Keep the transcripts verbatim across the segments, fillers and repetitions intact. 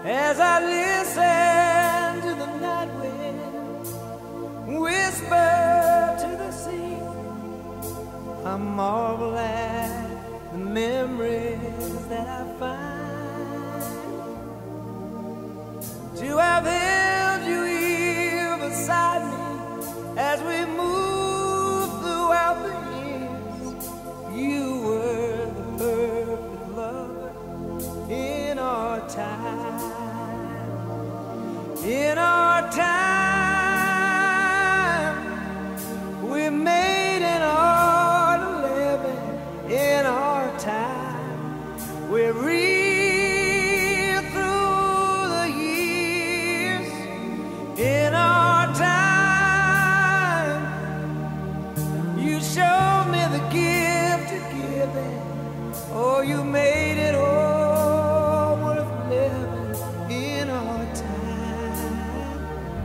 as I listen to the night wind whisper to the sea. I marvel at the memories that I find, to have held you here beside me as we move throughout the years. You were the perfect lover in our time, in our time. We made an art of living in our time. We're real through the years in our time. You showed me the gift of giving. Oh, you made it all worth living in our time.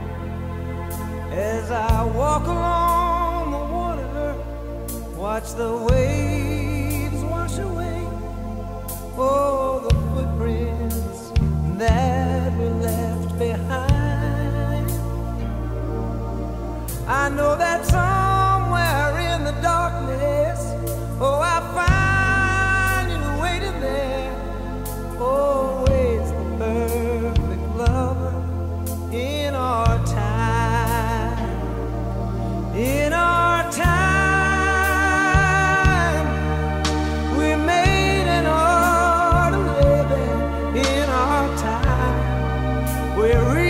As I walk along the water, watch the waves wash away all the footprints that were left behind. I know that somewhere in the darkness, oh, I find you waiting there, always the perfect lover in our time, in our time. We made an art of living in our time. We're